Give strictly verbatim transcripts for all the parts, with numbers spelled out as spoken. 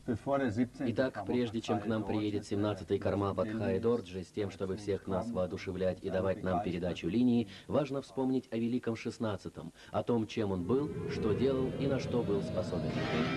Итак, прежде чем к нам приедет семнадцатый Кармапат Хайдорджи с тем, чтобы всех нас воодушевлять и давать нам передачу линии, важно вспомнить о великом шестнадцатом, о том, чем он был, что делал и на что был способен.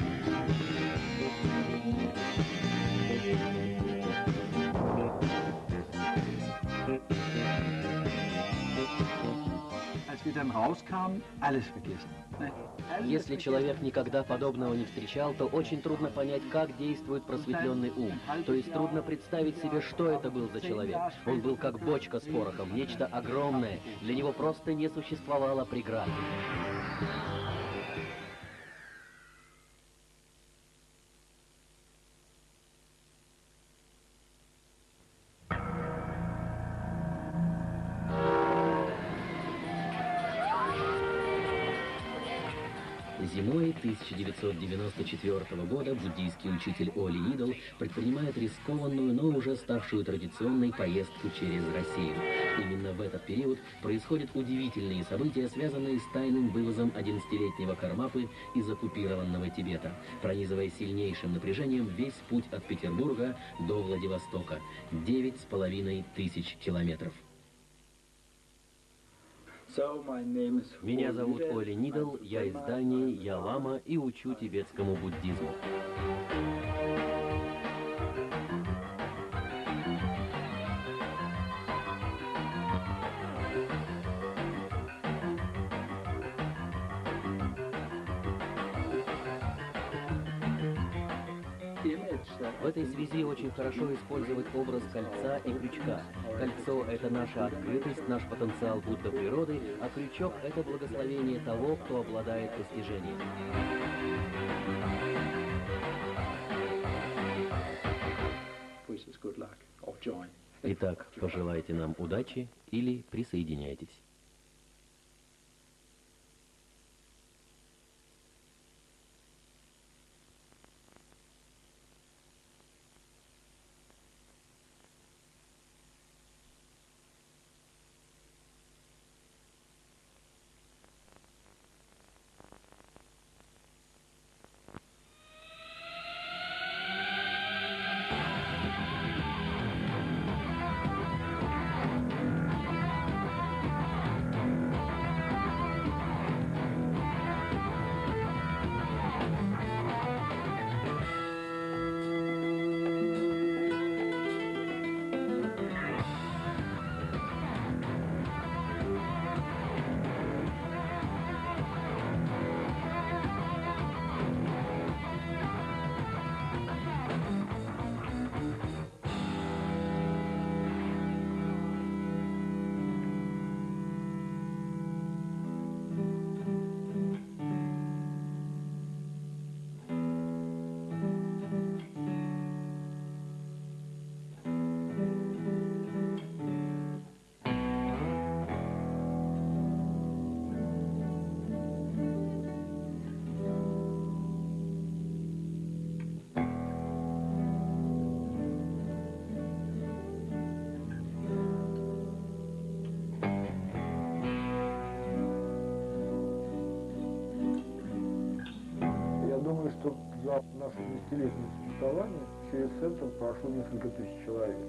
Если человек никогда подобного не встречал, то очень трудно понять, как действует просветленный ум. То есть трудно представить себе, что это был за человек. Он был как бочка с порохом, нечто огромное. Для него просто не существовало преград. Зимой тысяча девятьсот девяносто четвёртого года буддийский учитель Оли Нидл предпринимает рискованную, но уже ставшую традиционной поездку через Россию. Именно в этот период происходят удивительные события, связанные с тайным вывозом одиннадцатилетнего Кармапы из оккупированного Тибета, пронизывая сильнейшим напряжением весь путь от Петербурга до Владивостока – девять с половиной тысяч километров. Меня зовут Оли Нидл, я из Дании, я лама и учу тибетскому буддизму. В этой связи очень хорошо использовать образ кольца и крючка. Кольцо – это наша открытость, наш потенциал Будда природы, а крючок – это благословение того, кто обладает постижением. Итак, пожелайте нам удачи или присоединяйтесь. Что за наше десятилетнее существование через центр прошло несколько тысяч человек.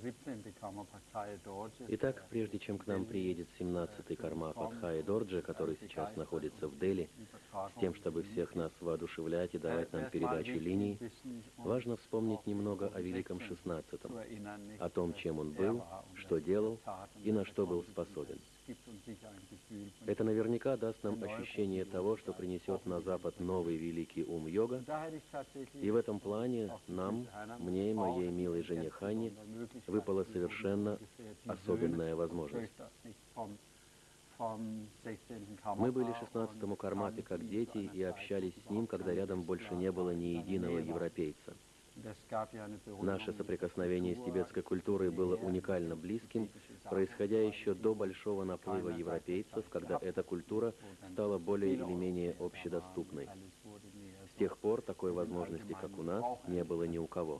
Итак, прежде чем к нам приедет семнадцатый Кармапа Тхаи Дорджи, который сейчас находится в Дели, с тем, чтобы всех нас воодушевлять и давать нам передачу линий, важно вспомнить немного о Великом шестнадцатом, о том, чем он был, что делал и на что был способен. Это наверняка даст нам ощущение того, что принесет на Запад новый великий ум йога, и в этом плане нам, мне и моей милой жене Ханне, выпала совершенно особенная возможность. Мы были шестнадцатому Кармапе как дети и общались с ним, когда рядом больше не было ни единого европейца. Наше соприкосновение с тибетской культурой было уникально близким, происходя еще до большого наплыва европейцев, когда эта культура стала более или менее общедоступной. С тех пор такой возможности, как у нас, не было ни у кого.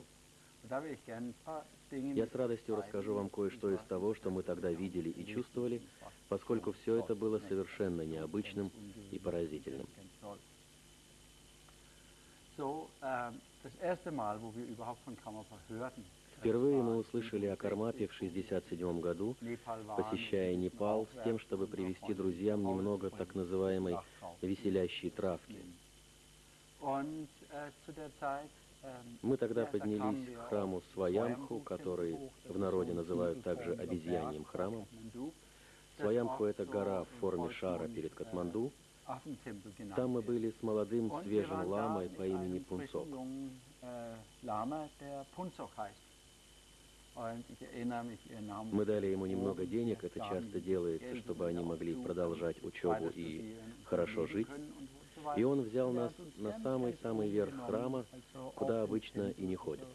Я с радостью расскажу вам кое-что из того, что мы тогда видели и чувствовали, поскольку все это было совершенно необычным и поразительным. Впервые мы услышали о Кармапе в шестьдесят седьмом году, посещая Непал с тем, чтобы привезти друзьям немного так называемой веселящей травки. Мы тогда поднялись к храму Сваямху, который в народе называют также обезьяньим храмом. Сваямху — это гора в форме шара перед Катманду. Там мы были с молодым свежим ламой по имени Пунсок. Мы дали ему немного денег, это часто делается, чтобы они могли продолжать учебу и хорошо жить. И он взял нас на самый-самый верх храма, куда обычно и не ходят.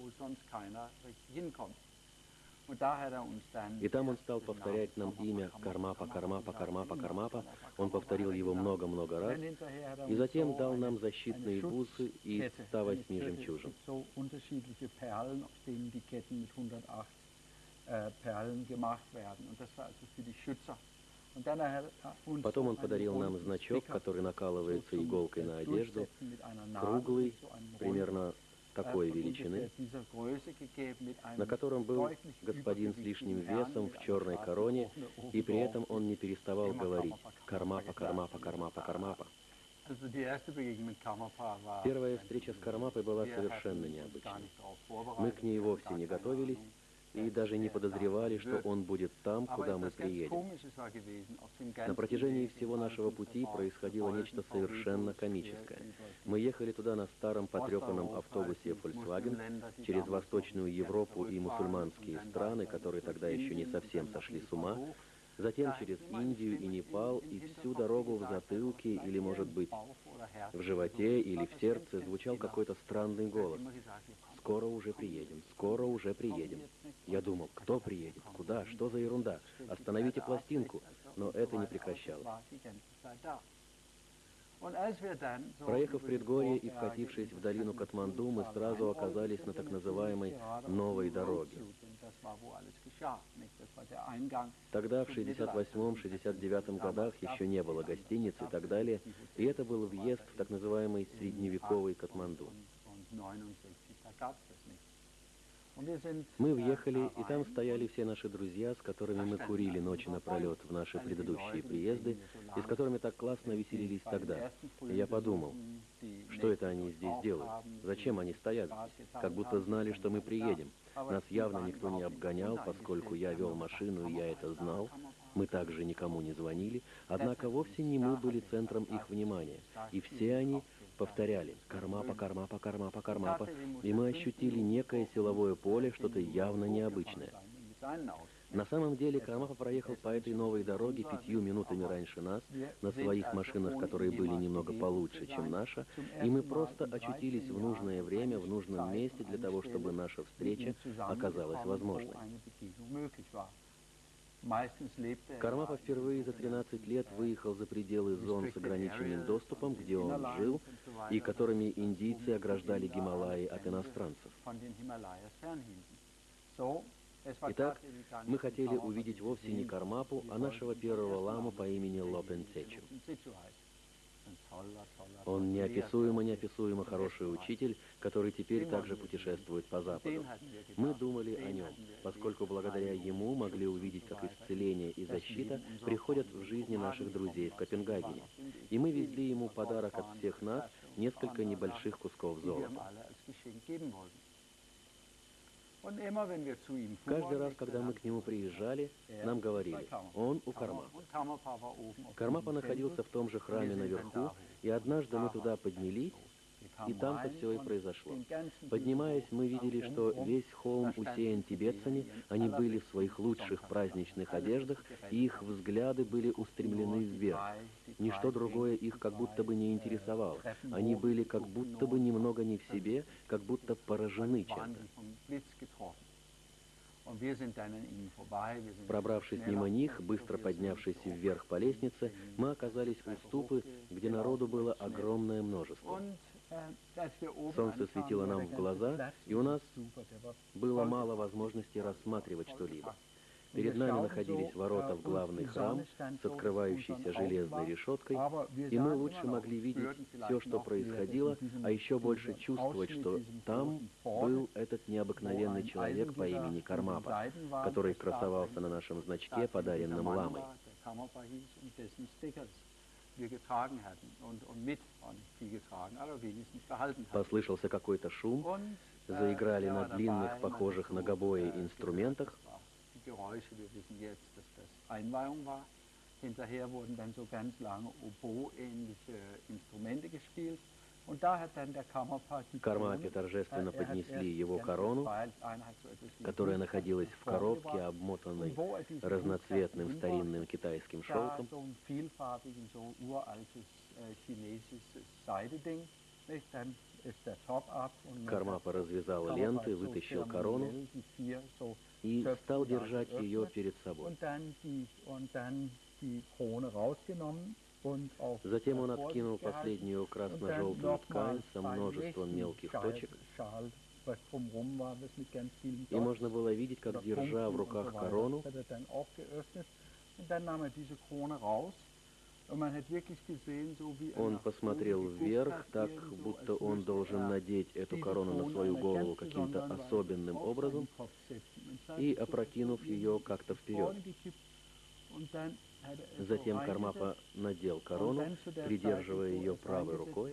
И там он стал повторять нам имя Кармапа, Кармапа, Кармапа, Кармапа. Он повторил его много-много раз, и затем дал нам защитные бусы из ста восьми жемчужин. Потом он подарил нам значок, который накалывается иголкой на одежду, круглый, примерно такой величины, на котором был господин с лишним весом в черной короне, и при этом он не переставал говорить «Кармапа, Кармапа, Кармапа, Кармапа». Первая встреча с Кармапой была совершенно необычной. Мы к ней вовсе не готовились и даже не подозревали, что он будет там, куда мы приедем. На протяжении всего нашего пути происходило нечто совершенно комическое. Мы ехали туда на старом потрепанном автобусе Volkswagen через Восточную Европу и мусульманские страны, которые тогда еще не совсем сошли с ума, затем через Индию и Непал, и всю дорогу в затылке или, может быть, в животе или в сердце звучал какой-то странный голос. «Скоро уже приедем, скоро уже приедем». Я думал, кто приедет, куда, что за ерунда, остановите пластинку, но это не прекращалось. Проехав предгорье и вкатившись в долину Катманду, мы сразу оказались на так называемой «новой дороге». Тогда, в шестьдесят восьмом — шестьдесят девятом годах, еще не было гостиниц и так далее, и это был въезд в так называемый средневековый Катманду. Мы въехали, и там стояли все наши друзья, с которыми мы курили ночи напролет в наши предыдущие приезды, и с которыми так классно веселились тогда. И я подумал, что это они здесь делают? Зачем они стоят здесь? Как будто знали, что мы приедем. Нас явно никто не обгонял, поскольку я вел машину, и я это знал. Мы также никому не звонили, однако вовсе не мы были центром их внимания. И все они повторяли «Кармапа, Кармапа, Кармапа, Кармапа», и мы ощутили некое силовое поле, что-то явно необычное. На самом деле Кармапа проехал по этой новой дороге пятью минутами раньше нас, на своих машинах, которые были немного получше, чем наша, и мы просто очутились в нужное время, в нужном месте для того, чтобы наша встреча оказалась возможной. Кармапа впервые за тринадцать лет выехал за пределы зон с ограниченным доступом, где он жил, и которыми индийцы ограждали Гималаи от иностранцев. Итак, мы хотели увидеть вовсе не Кармапу, а нашего первого ламу по имени Лопен Цечу. Он неописуемо-неописуемо хороший учитель, который теперь также путешествует по Западу. Мы думали о нем, поскольку благодаря ему могли увидеть, как исцеление и защита приходят в жизни наших друзей в Копенгагене. И мы везли ему подарок от всех нас, несколько небольших кусков золота. Каждый раз, когда мы к нему приезжали, нам говорили: он у Кармапы. Кармапа находился в том же храме наверху, и однажды мы туда поднялись, и там-то все и произошло. Поднимаясь, мы видели, что весь холм усеян тибетцами, они были в своих лучших праздничных одеждах, и их взгляды были устремлены вверх. Ничто другое их как будто бы не интересовало. Они были как будто бы немного не в себе, как будто поражены чем-то. Пробравшись мимо них, быстро поднявшись вверх по лестнице, мы оказались у ступы, где народу было огромное множество. Солнце светило нам в глаза, и у нас было мало возможности рассматривать что-либо. Перед нами находились ворота в главный храм с открывающейся железной решеткой, и мы лучше могли видеть все, что происходило, а еще больше чувствовать, что там был этот необыкновенный человек по имени Кармапа, который красовался на нашем значке, подаренном ламой. Послышался какой-то шум, заиграли на длинных, похожих на гобои инструментах. Кармапе торжественно поднесли его корону, которая находилась в коробке, обмотанной разноцветным старинным китайским шелком. Кармапа развязал ленты, вытащил корону и стал держать ее перед собой. Затем он откинул последнюю красно-желтую ткань со множеством мелких точек, и можно было видеть, как, держа в руках корону, он посмотрел вверх, так, будто он должен надеть эту корону на свою голову каким-то особенным образом, и, опрокинув ее как-то вперед. Затем Кармапа надел корону, придерживая ее правой рукой.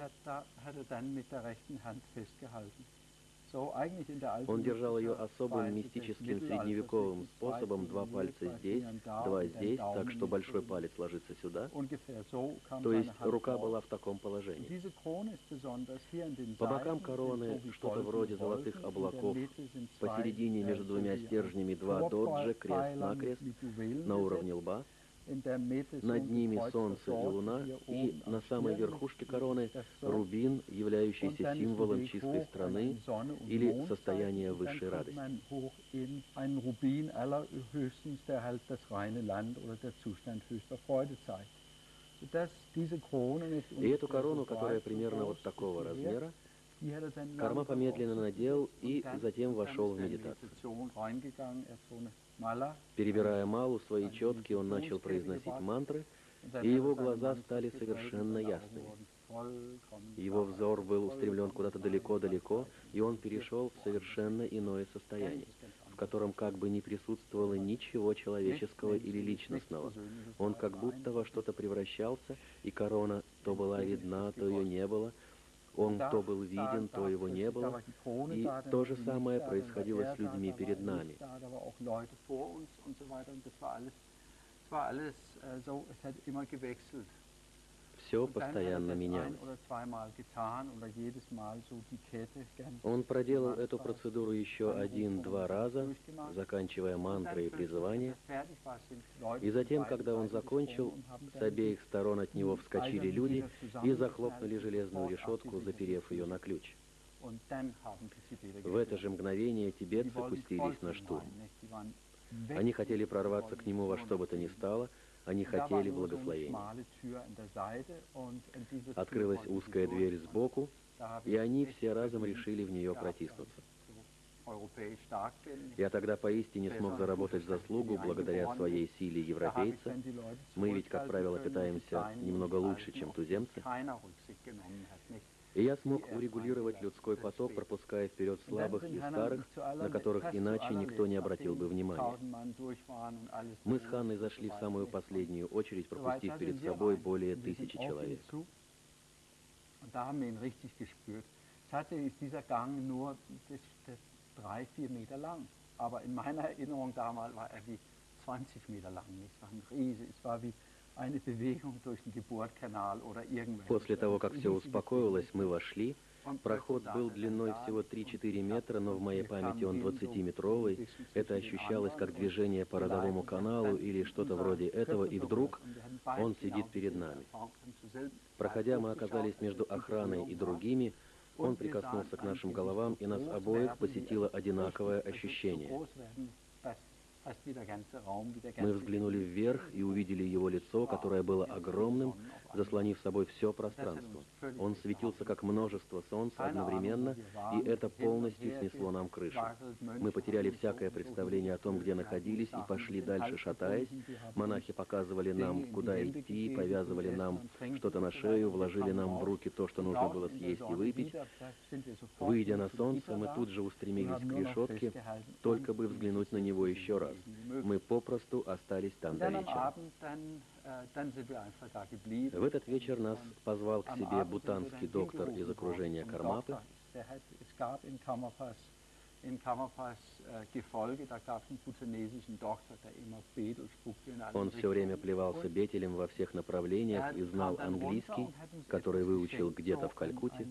Он держал ее особым мистическим средневековым способом: два пальца здесь, два здесь, так что большой палец ложится сюда. То есть рука была в таком положении. По бокам короны что-то вроде золотых облаков. Посередине между двумя стержнями два доджа, крест-накрест, на уровне лба. Над ними солнце и луна, и на самой верхушке короны рубин, являющийся символом чистой страны или состояния высшей радости. И эту корону, которая примерно вот такого размера, Кармапа медленно надел и затем вошел в медитацию. Перебирая малу, свои четки, он начал произносить мантры, и его глаза стали совершенно ясными. Его взор был устремлен куда-то далеко-далеко, и он перешел в совершенно иное состояние, в котором как бы не присутствовало ничего человеческого или личностного. Он как будто во что-то превращался, и корона то была видна, то ее не было. Он то был виден, то его не было, и то же самое происходило с людьми перед нами. Все постоянно менялось. Он проделал эту процедуру еще один-два раза, заканчивая мантры и призвания, и затем, когда он закончил, с обеих сторон от него вскочили люди и захлопнули железную решетку, заперев ее на ключ. В это же мгновение тибетцы пустились на штурм. Они хотели прорваться к нему во что бы то ни стало, они хотели благословения. Открылась узкая дверь сбоку, и они все разом решили в нее протиснуться. Я тогда поистине смог заработать заслугу благодаря своей силе европейца. Мы ведь, как правило, питаемся немного лучше, чем туземцы. И я смог урегулировать людской поток, пропуская вперед слабых и старых, на которых иначе никто не обратил бы внимания. Мы с Ханной зашли в самую последнюю очередь, пропустив перед собой более тысячи человек. После того, как все успокоилось, мы вошли. Проход был длиной всего три-четыре метра, но в моей памяти он двадцатиметровый. Это ощущалось как движение по родовому каналу или что-то вроде этого, и вдруг он сидит перед нами. Проходя, мы оказались между охраной и другими. Он прикоснулся к нашим головам, и нас обоих посетило одинаковое ощущение. Мы взглянули вверх и увидели его лицо, которое было огромным, заслонив собой все пространство. Он светился, как множество солнц одновременно, и это полностью снесло нам крышу. Мы потеряли всякое представление о том, где находились, и пошли дальше, шатаясь. Монахи показывали нам, куда идти, повязывали нам что-то на шею, вложили нам в руки то, что нужно было съесть и выпить. Выйдя на солнце, мы тут же устремились к решетке, только бы взглянуть на него еще раз. Мы попросту остались там до вечера. В этот вечер нас позвал к себе бутанский доктор из окружения Кармапы. Он все время плевался бетелем во всех направлениях и знал английский, который выучил где-то в Калькутте.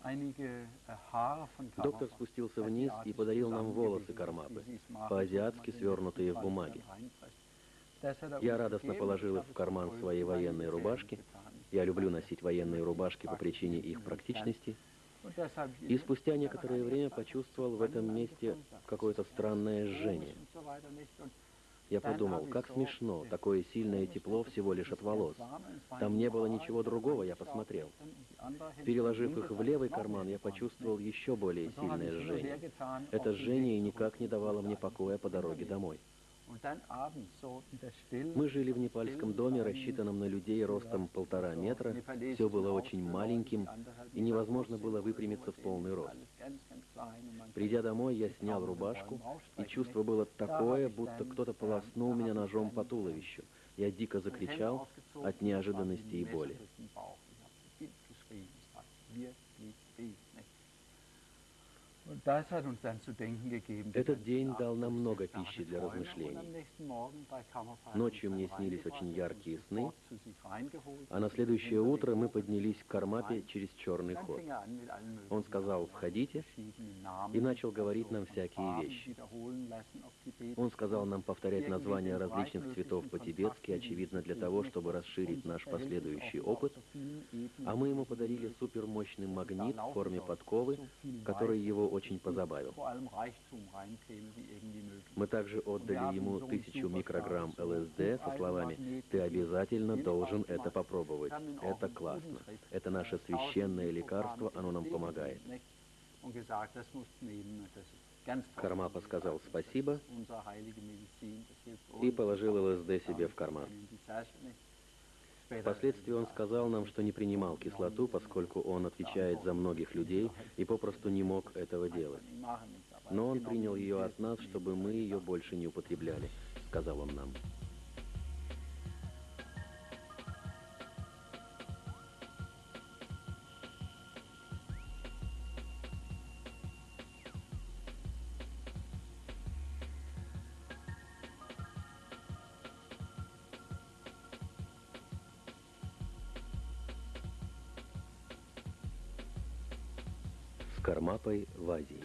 Доктор спустился вниз и подарил нам волосы Кармапы, по-азиатски свернутые в бумаге. Я радостно положил их в карман своей военной рубашки. Я люблю носить военные рубашки по причине их практичности. И спустя некоторое время почувствовал в этом месте какое-то странное жжение. Я подумал, как смешно, такое сильное тепло всего лишь от волос. Там не было ничего другого, я посмотрел. Переложив их в левый карман, я почувствовал еще более сильное жжение. Это жжение никак не давало мне покоя по дороге домой. Мы жили в непальском доме, рассчитанном на людей ростом полтора метра. Все было очень маленьким, и невозможно было выпрямиться в полный рост. Придя домой, я снял рубашку, и чувство было такое, будто кто-то полоснул меня ножом по туловищу. Я дико закричал от неожиданности и боли. Этот день дал нам много пищи для размышлений. Ночью мне снились очень яркие сны, а на следующее утро мы поднялись к Кармапе через черный ход. Он сказал: «Входите», и начал говорить нам всякие вещи. Он сказал нам повторять названия различных цветов по-тибетски, очевидно для того, чтобы расширить наш последующий опыт, а мы ему подарили супермощный магнит в форме подковы, который его очень позабавил. Мы также отдали ему тысячу микрограмм ЛСД со словами: «Ты обязательно должен это попробовать. Это классно. Это наше священное лекарство, оно нам помогает». Кармапа сказал спасибо и положил ЛСД себе в карман. Впоследствии он сказал нам, что не принимал кислоту, поскольку он отвечает за многих людей и попросту не мог этого делать. Но он принял ее от нас, чтобы мы ее больше не употребляли, сказал он нам. С Кармапой в Азии.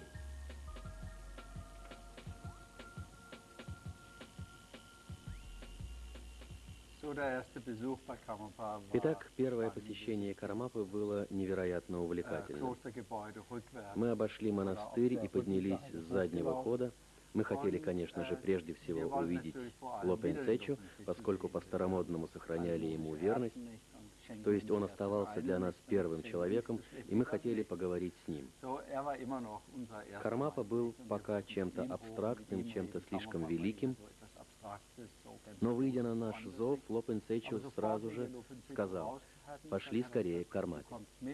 Итак, первое посещение Кармапы было невероятно увлекательным. Мы обошли монастырь и поднялись с заднего хода. Мы хотели, конечно же, прежде всего увидеть Лопен Цечу, поскольку по-старомодному сохраняли ему верность. То есть он оставался для нас первым человеком, и мы хотели поговорить с ним. Кармапа был пока чем-то абстрактным, чем-то слишком великим, но, выйдя на наш зов, Лопенцечио сразу же сказал: «Пошли скорее к Кармапе».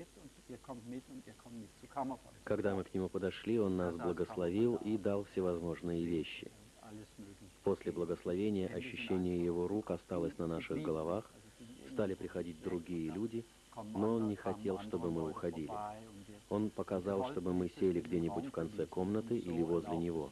Когда мы к нему подошли, он нас благословил и дал всевозможные вещи. После благословения ощущение его рук осталось на наших головах, стали приходить другие люди, но он не хотел, чтобы мы уходили. Он показал, чтобы мы сели где-нибудь в конце комнаты или возле него.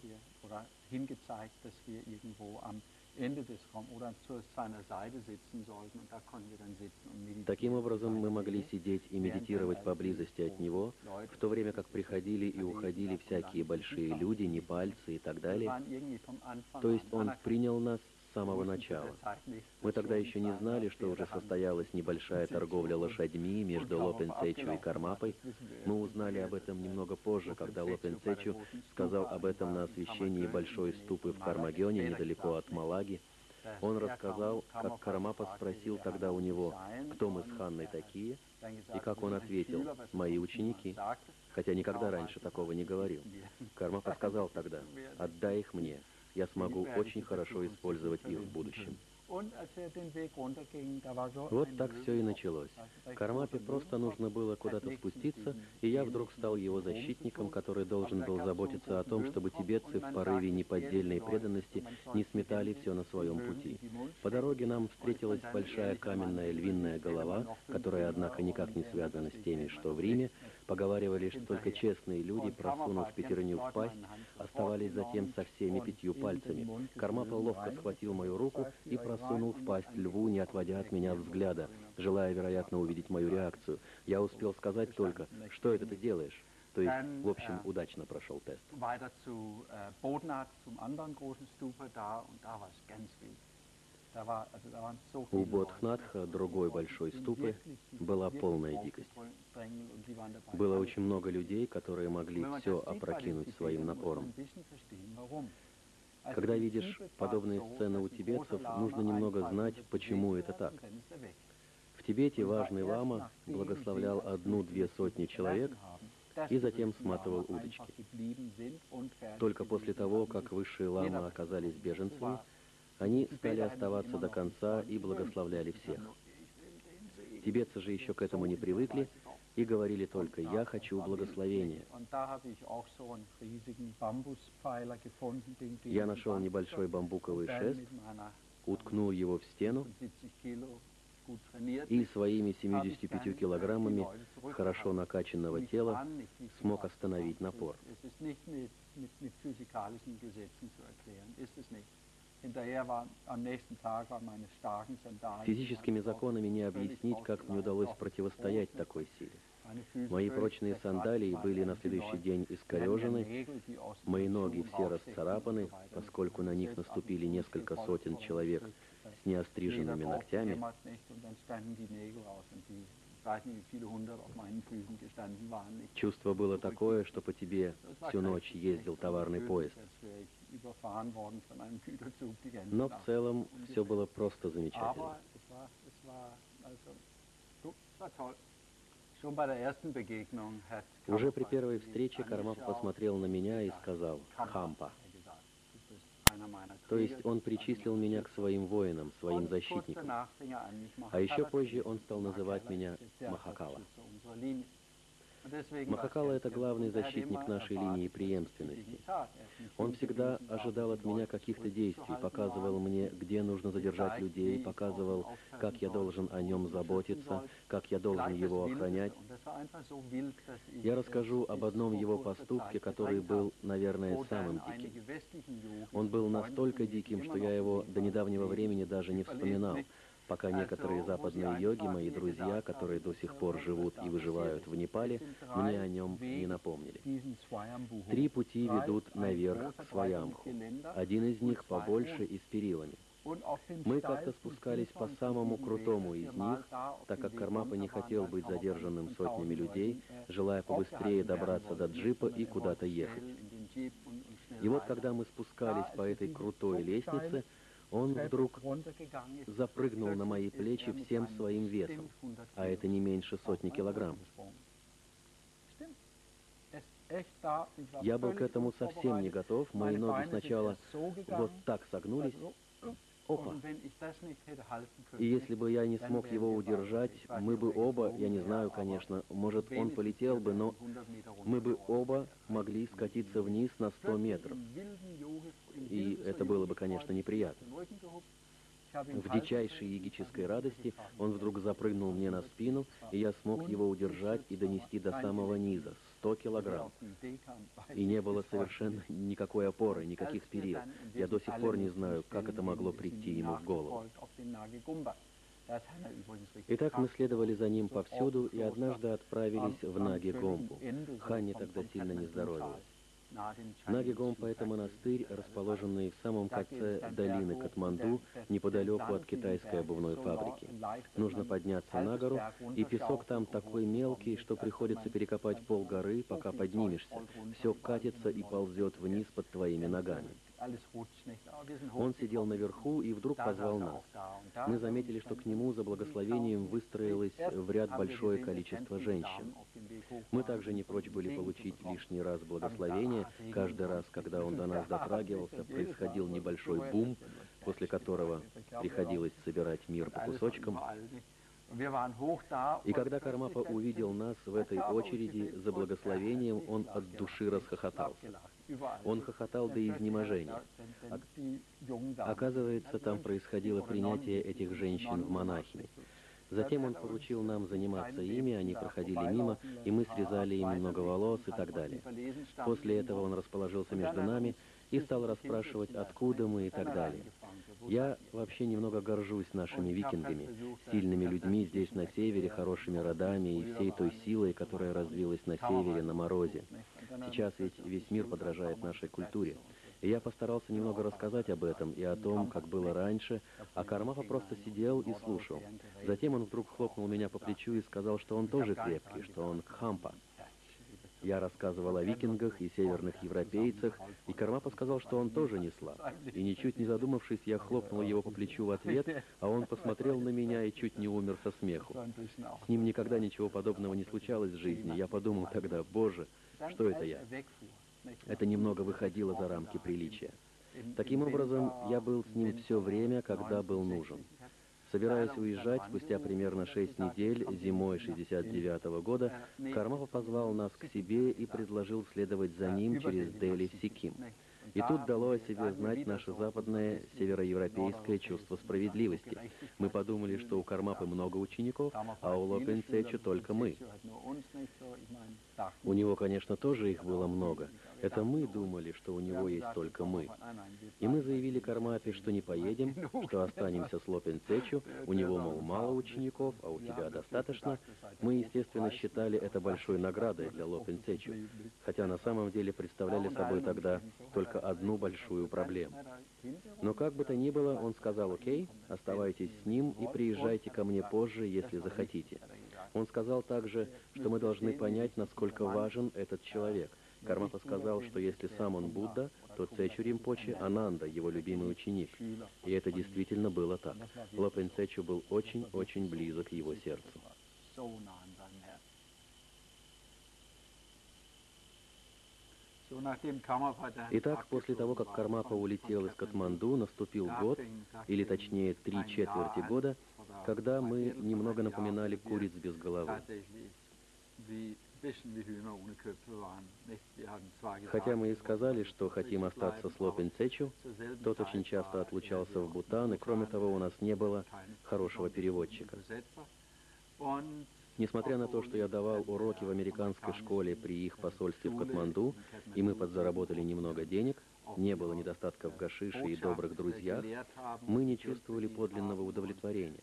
Таким образом, мы могли сидеть и медитировать поблизости от него, в то время как приходили и уходили всякие большие люди, непальцы и так далее. То есть он принял нас с самого начала. Мы тогда еще не знали, что уже состоялась небольшая торговля лошадьми между Лопенцечио и Кармапой. Мы узнали об этом немного позже, когда Лопенцечио сказал об этом на освящении большой ступы в Кармагене, недалеко от Малаги. Он рассказал, как Кармапа спросил тогда у него, кто мы с Ханной такие, и как он ответил: «Мои ученики», хотя никогда раньше такого не говорил. Кармапа сказал тогда: «Отдай их мне, я смогу очень хорошо использовать их в будущем». Вот так все и началось. Кармапе просто нужно было куда-то спуститься, и я вдруг стал его защитником, который должен был заботиться о том, чтобы тибетцы в порыве неподдельной преданности не сметали все на своем пути. По дороге нам встретилась большая каменная львиная голова, которая, однако, никак не связана с теми, что в Риме. Поговаривали, что только честные люди, просунув пятерню в пасть, оставались затем со всеми пятью пальцами. Кармапа ловко схватил мою руку и просунул в пасть льву, не отводя от меня взгляда, желая, вероятно, увидеть мою реакцию. Я успел сказать только: «Что это ты делаешь?» То есть, в общем, удачно прошел тест. У Бодхнатха, другой большой ступы, была полная дикость. Было очень много людей, которые могли все опрокинуть своим напором. Когда видишь подобные сцены у тибетцев, нужно немного знать, почему это так. В Тибете важный лама благословлял одну-две сотни человек и затем сматывал удочки. Только после того, как высшие ламы оказались беженцами, они стали оставаться до конца и благословляли всех. Тибетцы же еще к этому не привыкли и говорили только: «Я хочу благословения». Я нашел небольшой бамбуковый шест, уткнул его в стену и своими семьюдесятью пятью килограммами хорошо накачанного тела смог остановить напор. Физическими законами не объяснить, как мне удалось противостоять такой силе. Мои прочные сандалии были на следующий день искорежены, мои ноги все расцарапаны, поскольку на них наступили несколько сотен человек с неостриженными ногтями. Чувство было такое, что по тебе всю ночь ездил товарный поезд. Но в целом все было просто замечательно. Уже при первой встрече Кармапа посмотрел на меня и сказал: «Хампа». То есть он причислил меня к своим воинам, своим защитникам. А еще позже он стал называть меня Махакала. Махакала — это главный защитник нашей линии преемственности. Он всегда ожидал от меня каких-то действий, показывал мне, где нужно задержать людей, показывал, как я должен о нем заботиться, как я должен его охранять. Я расскажу об одном его поступке, который был, наверное, самым диким. Он был настолько диким, что я его до недавнего времени даже не вспоминал, пока некоторые западные йоги, мои друзья, которые до сих пор живут и выживают в Непале, мне о нем не напомнили. Три пути ведут наверх к Сваямбху. Один из них побольше и с перилами. Мы как-то спускались по самому крутому из них, так как Кармапа не хотел быть задержанным сотнями людей, желая побыстрее добраться до джипа и куда-то ехать. И вот когда мы спускались по этой крутой лестнице, Он вдруг запрыгнул на мои плечи всем своим весом, а это не меньше сотни килограмм. Я был к этому совсем не готов, мои ноги сначала вот так согнулись, опа. И если бы я не смог его удержать, мы бы оба, я не знаю, конечно, может, он полетел бы, но мы бы оба могли скатиться вниз на сто метров. И это было бы, конечно, неприятно. В дичайшей ягической радости он вдруг запрыгнул мне на спину, и я смог его удержать и донести до самого низа, сто килограмм. И не было совершенно никакой опоры, никаких перил. Я до сих пор не знаю, как это могло прийти ему в голову. Итак, мы следовали за ним повсюду и однажды отправились в Наги-Гомпу. Ханни тогда сильно не здоровилась. Наги-Гомпа — это монастырь, расположенный в самом конце долины Катманду, неподалеку от китайской обувной фабрики. Нужно подняться на гору, и песок там такой мелкий, что приходится перекопать пол горы, пока поднимешься. Все катится и ползет вниз под твоими ногами. Он сидел наверху и вдруг позвал нас. Мы заметили, что к нему за благословением выстроилось в ряд большое количество женщин. Мы также не прочь были получить лишний раз благословение. Каждый раз, когда он до нас дотрагивался, происходил небольшой бум, после которого приходилось собирать мир по кусочкам. И когда Кармапа увидел нас в этой очереди за благословением, он от души расхохотался. Он хохотал до изнеможения. Оказывается, там происходило принятие этих женщин в монахини. Затем он поручил нам заниматься ими, они проходили мимо, и мы срезали им много волос и так далее. После этого он расположился между нами и стал расспрашивать, откуда мы и так далее. Я вообще немного горжусь нашими викингами, сильными людьми здесь на севере, хорошими родами и всей той силой, которая развилась на севере, на морозе. Сейчас ведь весь мир подражает нашей культуре. И я постарался немного рассказать об этом и о том, как было раньше, а Кармапа просто сидел и слушал. Затем он вдруг хлопнул меня по плечу и сказал, что он тоже крепкий, что он кхампа. Я рассказывал о викингах и северных европейцах, и Кармапа сказал, что он тоже не слаб. И ничуть не задумавшись, я хлопнул его по плечу в ответ, а он посмотрел на меня и чуть не умер со смеху. С ним никогда ничего подобного не случалось в жизни. Я подумал тогда, боже, что это я? Это немного выходило за рамки приличия. Таким образом, я был с ним все время, когда был нужен. Собираясь уезжать, спустя примерно шесть недель, зимой шестьдесят девятого года, Кармапа позвал нас к себе и предложил следовать за ним через Дели в Сиким. И тут дало о себе знать наше западное североевропейское чувство справедливости. Мы подумали, что у Кармапы много учеников, а у Лопен Цечу только мы. У него, конечно, тоже их было много. Это мы думали, что у него есть только мы. И мы заявили Кармапе, что не поедем, что останемся с Лопен Цечу, у него, мол, мало учеников, а у тебя достаточно. Мы, естественно, считали это большой наградой для Лопен Цечу, хотя на самом деле представляли собой тогда только одну большую проблему. Но как бы то ни было, он сказал: окей, оставайтесь с ним и приезжайте ко мне позже, если захотите. Он сказал также, что мы должны понять, насколько важен этот человек. Кармапа сказал, что если сам он Будда, то Цечу Ринпоче — Ананда, его любимый ученик. И это действительно было так. Лопен Цечу был очень-очень близок его сердцу. Итак, после того, как Кармапа улетел из Катманду, наступил год, или точнее три четверти года, когда мы немного напоминали куриц без головы. Хотя мы и сказали, что хотим остаться с Лопен Цечу, тот очень часто отлучался в Бутан, и кроме того у нас не было хорошего переводчика. Несмотря на то, что я давал уроки в американской школе при их посольстве в Катманду, и мы подзаработали немного денег, не было недостатка в гашише и добрых друзьях, мы не чувствовали подлинного удовлетворения.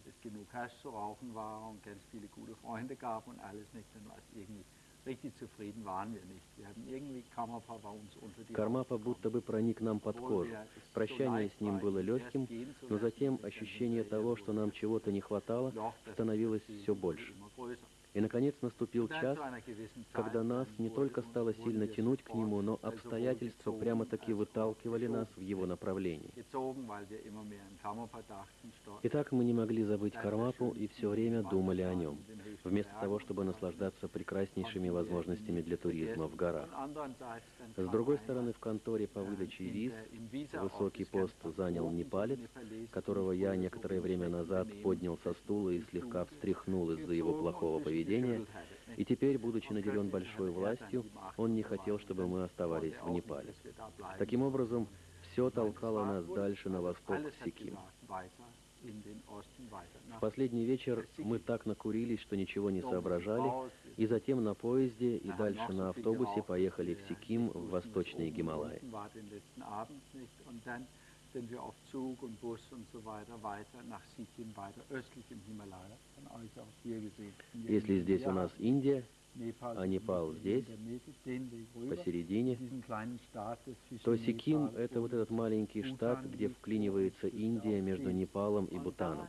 Кармапа будто бы проник нам под кожу. Прощание с ним было легким, но затем ощущение того, что нам чего-то не хватало, становилось все больше. И, наконец, наступил час, когда нас не только стало сильно тянуть к нему, но обстоятельства прямо-таки выталкивали нас в его направлении. Итак, мы не могли забыть Кармапу и все время думали о нем, вместо того, чтобы наслаждаться прекраснейшими возможностями для туризма в горах. С другой стороны, в конторе по выдаче виз высокий пост занял непалец, которого я некоторое время назад поднял со стула и слегка встряхнул из-за его плохого поведения, и теперь, будучи наделен большой властью, он не хотел, чтобы мы оставались в Непале. Таким образом, все толкало нас дальше на восток, в Сиким. В последний вечер мы так накурились, что ничего не соображали, и затем на поезде и дальше на автобусе поехали в Сиким, в восточные Гималаи. Sind wir auf Zug und Bus und so weiter weiter nach Sikkim, weiter östlich im Himalaya. Von euch aus hier gesehen. Если здесь у нас Индия, а Непал здесь, посередине, то Сиким — это вот этот маленький штат, где вклинивается Индия между Непалом и Бутаном.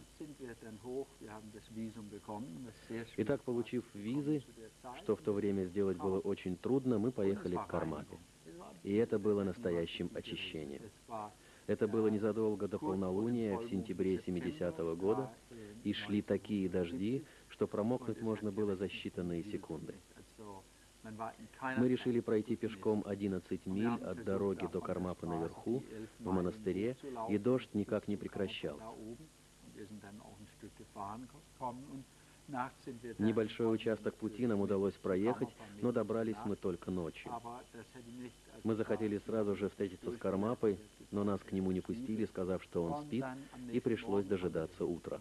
Итак, получив визы, что в то время сделать было очень трудно, мы поехали к Кармапе. И это было настоящим очищением. Это было незадолго до полнолуния в сентябре семидесятого года, и шли такие дожди, что промокнуть можно было за считанные секунды. Мы решили пройти пешком одиннадцать миль от дороги до Кармапы наверху, в монастыре, и дождь никак не прекращался. Небольшой участок пути нам удалось проехать, но добрались мы только ночью. Мы захотели сразу же встретиться с Кармапой, но нас к нему не пустили, сказав, что он спит, и пришлось дожидаться утра.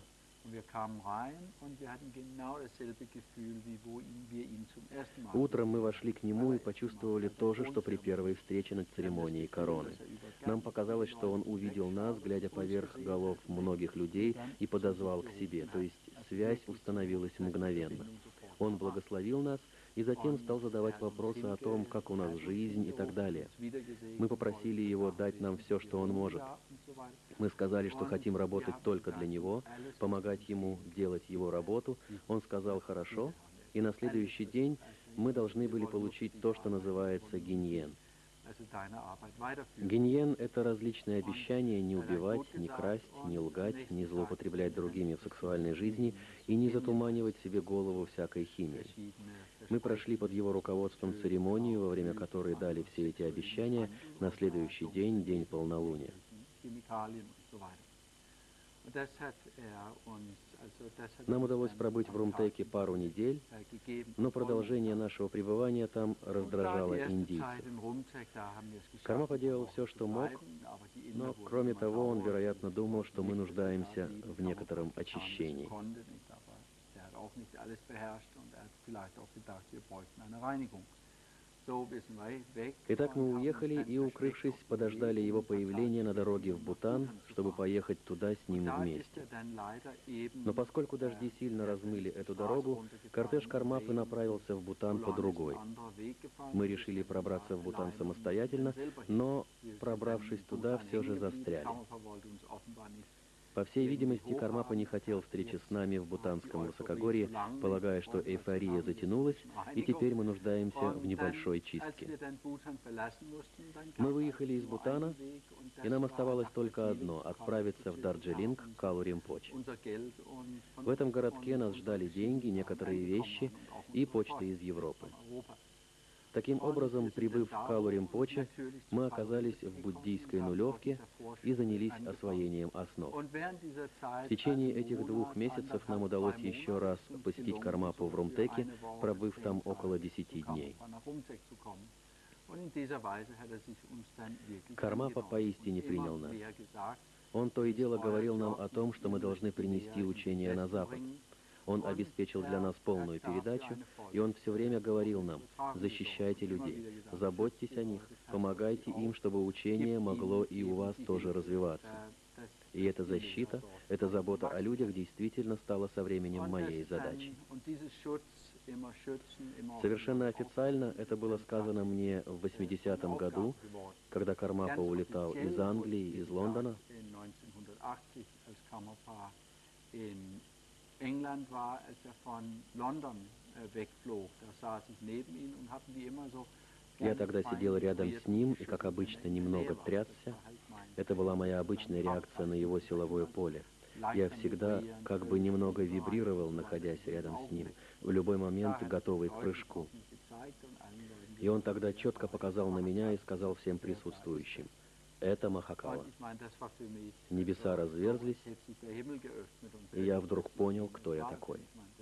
Утром мы вошли к нему и почувствовали то же, что при первой встрече на церемонии короны. Нам показалось, что он увидел нас, глядя поверх голов многих людей, и подозвал к себе, то есть связь установилась мгновенно. Он благословил нас и затем стал задавать вопросы о том, как у нас жизнь и так далее. Мы попросили его дать нам все, что он может. Мы сказали, что хотим работать только для него, помогать ему делать его работу. Он сказал «хорошо», и на следующий день мы должны были получить то, что называется гиньен. Гиньен — это различные обещания не убивать, не красть, не лгать, не злоупотреблять другими в сексуальной жизни и не затуманивать себе голову всякой химией. Мы прошли под его руководством церемонию, во время которой дали все эти обещания на следующий день, день полнолуния. Нам удалось пробыть в Румтеке пару недель, но продолжение нашего пребывания там раздражало индийцев. Кармапа делал все, что мог, но, кроме того, он, вероятно, думал, что мы нуждаемся в некотором очищении. Итак, мы уехали и, укрывшись, подождали его появления на дороге в Бутан, чтобы поехать туда с ним вместе. Но поскольку дожди сильно размыли эту дорогу, кортеж Кармапы направился в Бутан по другой. Мы решили пробраться в Бутан самостоятельно, но, пробравшись туда, все же застряли. По всей видимости, Кармапа не хотел встречи с нами в Бутанском высокогорье, полагая, что эйфория затянулась, и теперь мы нуждаемся в небольшой чистке. Мы выехали из Бутана, и нам оставалось только одно — отправиться в Дарджилинг к Калу Римпоче. В этом городке нас ждали деньги, некоторые вещи и почта из Европы. Таким образом, прибыв в Калу Римпоче, мы оказались в буддийской нулевке и занялись освоением основ. В течение этих двух месяцев нам удалось еще раз посетить Кармапу в Румтеке, пробыв там около десяти дней. Кармапа поистине принял нас. Он то и дело говорил нам о том, что мы должны принести учение на Запад. Он обеспечил для нас полную передачу, и он все время говорил нам: защищайте людей, заботьтесь о них, помогайте им, чтобы учение могло и у вас тоже развиваться. И эта защита, эта забота о людях действительно стала со временем моей задачей. Совершенно официально это было сказано мне в восьмидесятом году, когда Кармапа улетал из Англии, из Лондона. England war, als er von London äh, wegflog. Da saß ich neben ihm und habe wie immer so. Я тогда сидел рядом с ним и, как обычно, немного трясся. Это была моя обычная реакция на его силовое поле. Я всегда как бы немного вибрировал, находясь рядом с ним, в любой момент готовый к прыжку. И он тогда четко показал на меня и сказал всем присутствующим: «Это Махакала». Небеса разверзлись, и я вдруг понял, кто я такой.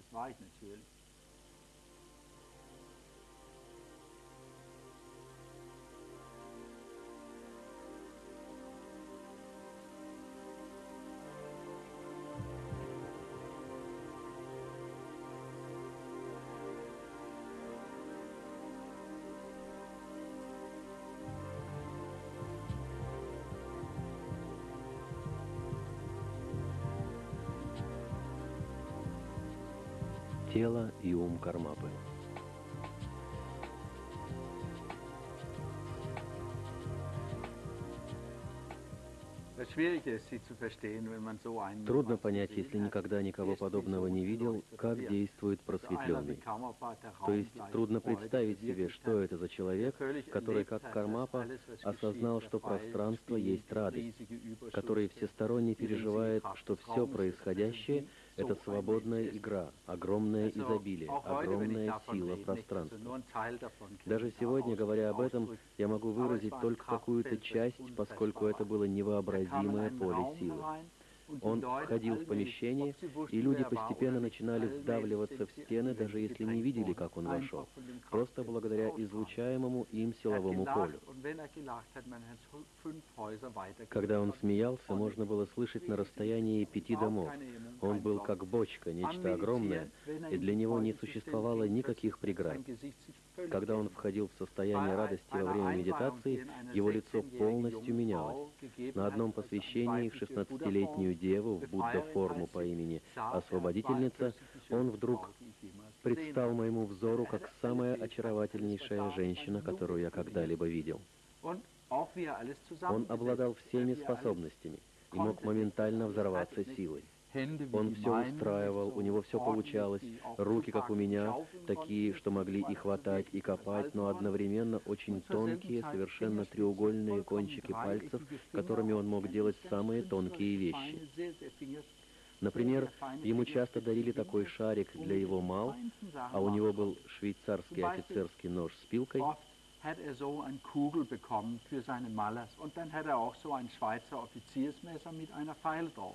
Тело и ум Кармапы. Трудно понять, если никогда никого подобного не видел, как действует просветленный. То есть трудно представить себе, что это за человек, который, как Кармапа, осознал, что пространство есть радость, который всесторонне переживает, что все происходящее — это свободная игра, огромное изобилие, огромная сила пространства. Даже сегодня, говоря об этом, я могу выразить только какую-то часть, поскольку это было невообразимое поле силы. Он входил в помещение, и люди постепенно начинали вдавливаться в стены, даже если не видели, как он вошел, просто благодаря излучаемому им силовому полю. Когда он смеялся, можно было слышать на расстоянии пяти домов. Он был как бочка, нечто огромное, и для него не существовало никаких преград. Когда он входил в состояние радости во время медитации, его лицо полностью менялось. На одном посвящении в шестнадцатилетнюю деву в Будда-форму по имени Освободительница, он вдруг предстал моему взору как самая очаровательнейшая женщина, которую я когда-либо видел. Он обладал всеми способностями и мог моментально взорваться силой. Он все устраивал, у него все получалось, руки, как у меня, такие, что могли и хватать, и копать, но одновременно очень тонкие, совершенно треугольные кончики пальцев, которыми он мог делать самые тонкие вещи. Например, ему часто дарили такой шарик для его мал, а у него был швейцарский офицерский нож с пилкой. Hat er so ein Kugel bekommen für seine Malers. Und dann hat er auch so ein Schweizer Offiziersmesser mit einer Pfeil drauf.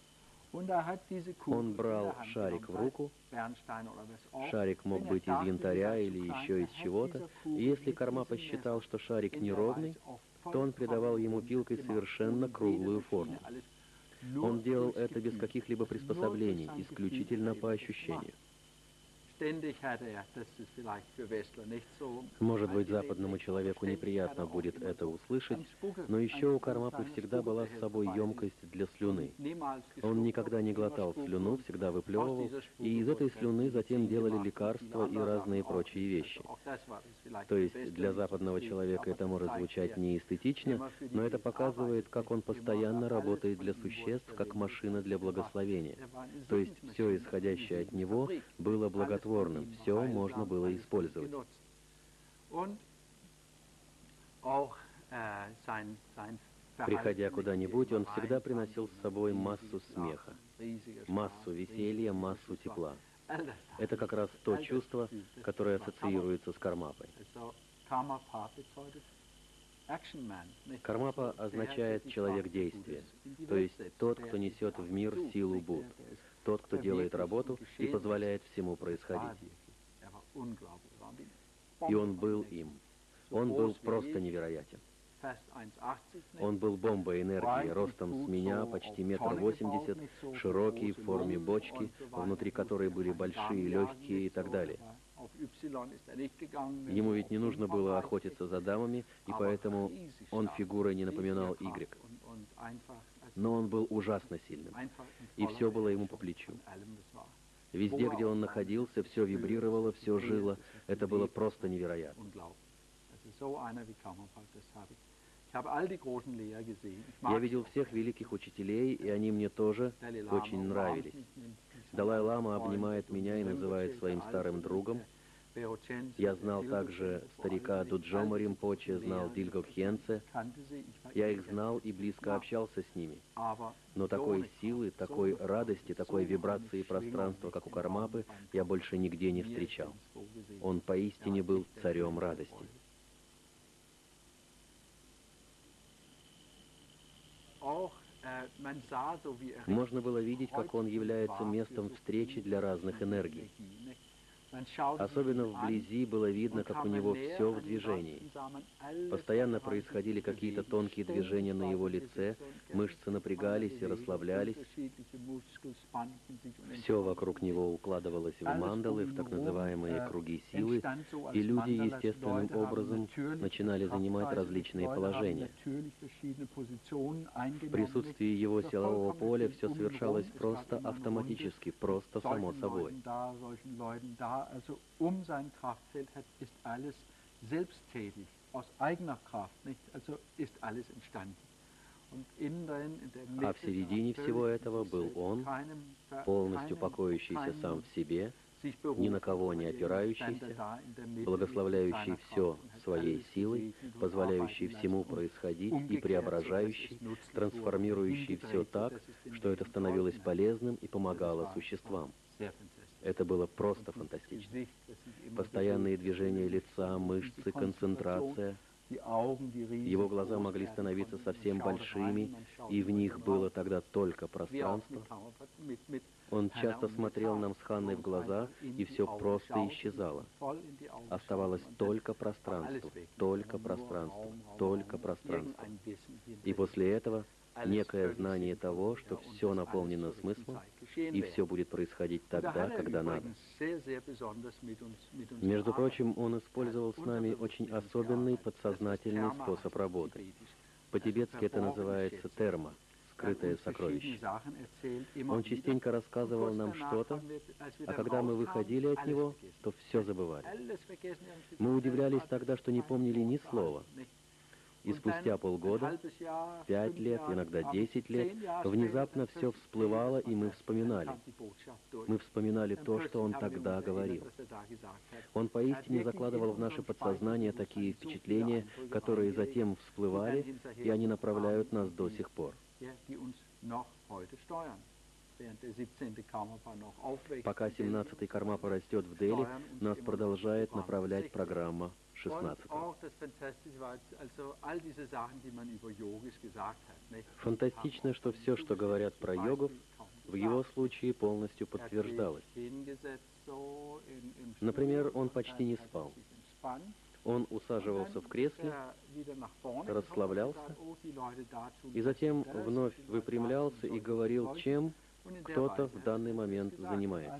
Он брал шарик в руку, шарик мог быть из янтаря или еще из чего-то, и если Кармапа считал, что шарик неровный, то он придавал ему пилкой совершенно круглую форму. Он делал это без каких-либо приспособлений, исключительно по ощущению. Может быть, западному человеку неприятно будет это услышать, но еще у Кармапы всегда была с собой емкость для слюны. Он никогда не глотал слюну, всегда выплевывал, и из этой слюны затем делали лекарства и разные прочие вещи. То есть для западного человека это может звучать неэстетично, но это показывает, как он постоянно работает для существ, как машина для благословения. То есть все исходящее от него было благотворным. Все можно было использовать. Приходя куда-нибудь, он всегда приносил с собой массу смеха, массу веселья, массу тепла. Это как раз то чувство, которое ассоциируется с Кармапой. Кармапа означает «человек действия», то есть тот, кто несет в мир силу Будд, тот, кто делает работу и позволяет всему происходить. И он был им. Он был просто невероятен. Он был бомбой энергии, ростом с меня почти метр восемьдесят, широкий, в форме бочки, внутри которой были большие, легкие и так далее. Ему ведь не нужно было охотиться за дамами, и поэтому он фигурой не напоминал Y. Но он был ужасно сильным, и все было ему по плечу. Везде, где он находился, все вибрировало, все жило. Это было просто невероятно. Я видел всех великих учителей, и они мне тоже очень нравились. Далай-лама обнимает меня и называет своим старым другом. Я знал также старика Дуджома Ринпоче, знал Дильго Кхьенце. Я их знал и близко общался с ними. Но такой силы, такой радости, такой вибрации пространства, как у Кармапы, я больше нигде не встречал. Он поистине был царем радости. Можно было видеть, как он является местом встречи для разных энергий. Особенно вблизи было видно, как у него все в движении. Постоянно происходили какие-то тонкие движения на его лице, мышцы напрягались и расслаблялись. Все вокруг него укладывалось в мандалы, в так называемые круги силы, и люди естественным образом начинали занимать различные положения. В присутствии его силового поля все совершалось просто автоматически, просто само собой. Also um sein Kraftfeld hat, ist alles selbsttätig, aus eigener Kraft, nicht? Also ist alles entstanden. Und innen drin, in der Mitte, а в середине всего этого был он, полностью покоящийся сам в себе, ни на кого не опирающийся, благословляющий все своей силой, позволяющий всему происходить и преображающий, трансформирующий все так, что это становилось полезным и помогало существам. Это было просто фантастично. Постоянные движения лица, мышцы, концентрация. Его глаза могли становиться совсем большими, и в них было тогда только пространство. Он часто смотрел нам с Ханной в глаза, и все просто исчезало. Оставалось только пространство, только пространство, только пространство. И после этого некое знание того, что все наполнено смыслом, и все будет происходить тогда, когда надо. Между прочим, он использовал с нами очень особенный подсознательный способ работы. По-тибетски это называется терма, скрытое сокровище. Он частенько рассказывал нам что-то, а когда мы выходили от него, то все забывали. Мы удивлялись тогда, что не помнили ни слова. И спустя полгода, пять лет, иногда десять лет, внезапно все всплывало, и мы вспоминали. Мы вспоминали то, что он тогда говорил. Он поистине закладывал в наше подсознание такие впечатления, которые затем всплывали, и они направляют нас до сих пор. Пока семнадцатый Кармапа растет в Дели, нас продолжает направлять программа шестнадцатого. Фантастично, что все, что говорят про йогов, в его случае полностью подтверждалось. Например, он почти не спал. Он усаживался в кресле, расслаблялся, и затем вновь выпрямлялся и говорил, чем кто-то в данный момент занимается.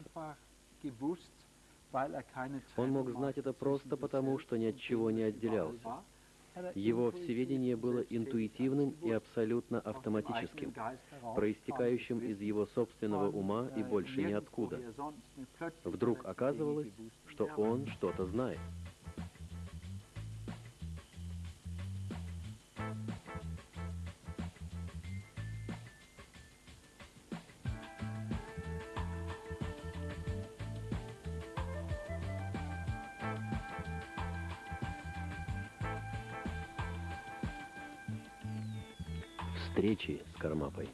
Он мог знать это просто потому, что ни от чего не отделялся. Его всеведение было интуитивным и абсолютно автоматическим, проистекающим из его собственного ума и больше ниоткуда. Вдруг оказывалось, что он что-то знает. Встречи с Кармапой.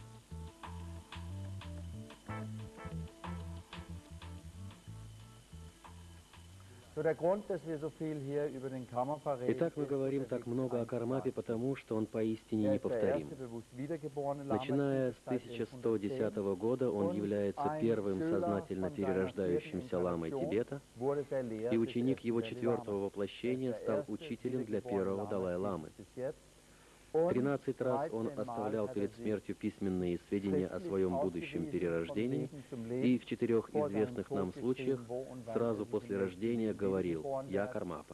Итак, мы говорим так много о Кармапе, потому что он поистине неповторим. Начиная с тысяча сто десятого года он является первым сознательно перерождающимся ламой Тибета, и ученик его четвертого воплощения стал учителем для первого Далай-ламы. Тринадцать раз он оставлял перед смертью письменные сведения о своем будущем перерождении, и в четырех известных нам случаях сразу после рождения говорил «Я Кармапа».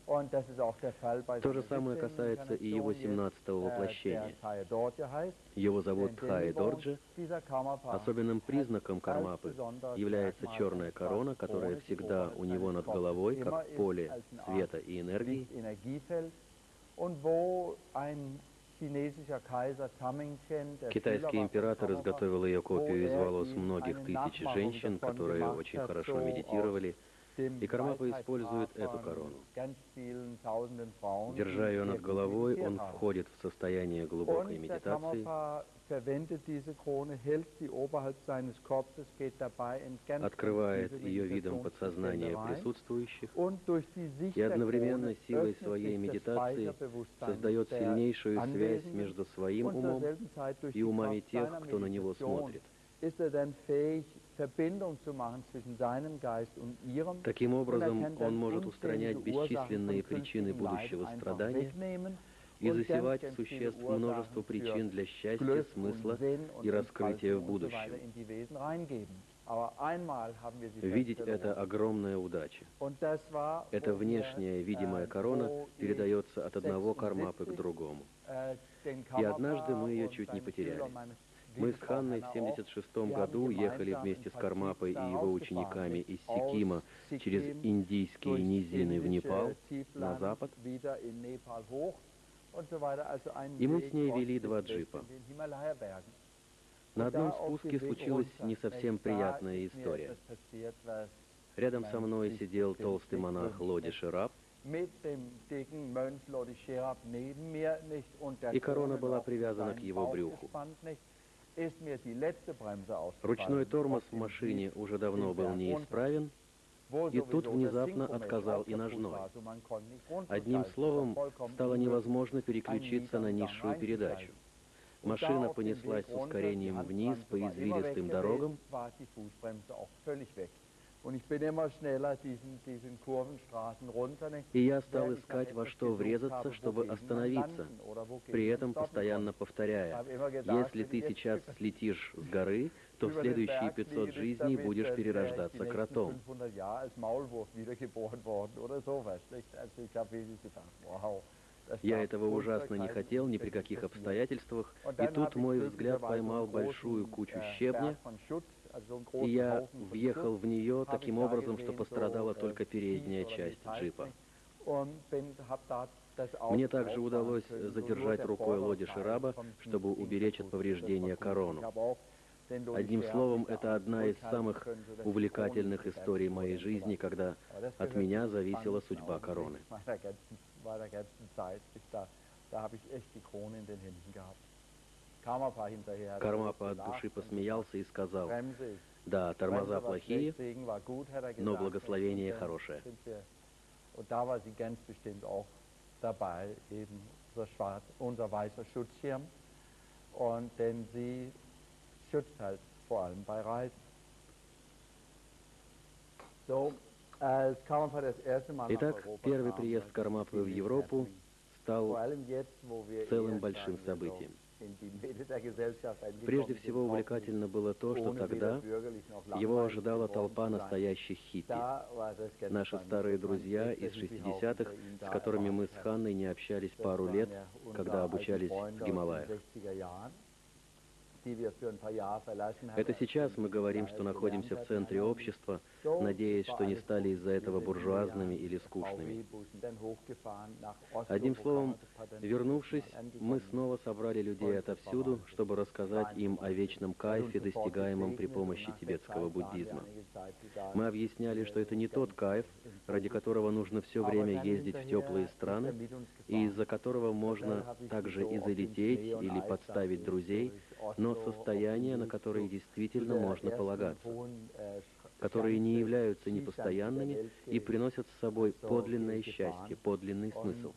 То же самое касается и его семнадцатого воплощения. Его зовут Тхае Дорджи. Особенным признаком Кармапы является черная корона, которая всегда у него над головой, как поле света и энергии. Китайский император изготовил ее копию из волос многих тысяч женщин, которые очень хорошо медитировали, и Кармапа использует эту корону. Держа ее над головой, он входит в состояние глубокой медитации, открывает ее видом подсознания присутствующих и одновременно силой своей медитации создает сильнейшую связь между своим умом и умами тех, кто на него смотрит. Таким образом, он может устранять бесчисленные причины будущего страдания и засевать в существ множество причин для счастья, смысла и раскрытия в будущем. Видеть — это огромная удача. Эта внешняя видимая корона передается от одного Кармапы к другому. И однажды мы ее чуть не потеряли. Мы с Ханной в семьдесят шестом году ехали вместе с Кармапой и его учениками из Сикима через индийские низины в Непал, на запад, и мы с ней вели два джипа. На одном спуске случилась не совсем приятная история. Рядом со мной сидел толстый монах Лоди Шерап, и корона была привязана к его брюху. Ручной тормоз в машине уже давно был неисправен, и тут внезапно отказал и ножной. Одним словом, стало невозможно переключиться на низшую передачу. Машина понеслась с ускорением вниз по извилистым дорогам, и я стал искать, во что врезаться, чтобы остановиться, при этом постоянно повторяя: если ты сейчас слетишь с горы, то в следующие пятьсот жизней будешь перерождаться кротом. Я этого ужасно не хотел ни при каких обстоятельствах, и тут мой взгляд поймал большую кучу щебня, и я въехал в нее таким образом, что пострадала только передняя часть джипа. Мне также удалось задержать рукой Лоди Шераба, чтобы уберечь от повреждения корону. Одним словом, это одна из самых увлекательных историй моей жизни, когда от меня зависела судьба короны. Кармапа от души посмеялся и сказал: да, тормоза плохие, но благословение хорошее. Итак, первый приезд Кармапы в Европу стал целым большим событием. Прежде всего увлекательно было то, что тогда его ожидала толпа настоящих хиппи. Наши старые друзья из шестидесятых, с которыми мы с Ханной не общались пару лет, когда обучались в Гималаях. Это сейчас мы говорим, что находимся в центре общества, надеясь, что не стали из-за этого буржуазными или скучными. Одним словом, вернувшись, мы снова собрали людей отовсюду, чтобы рассказать им о вечном кайфе, достигаемом при помощи тибетского буддизма. Мы объясняли, что это не тот кайф, ради которого нужно все время ездить в теплые страны, и из-за которого можно также и залететь или подставить друзей, но состояния, на которые действительно можно полагаться, которые не являются непостоянными и приносят с собой подлинное счастье, подлинный смысл.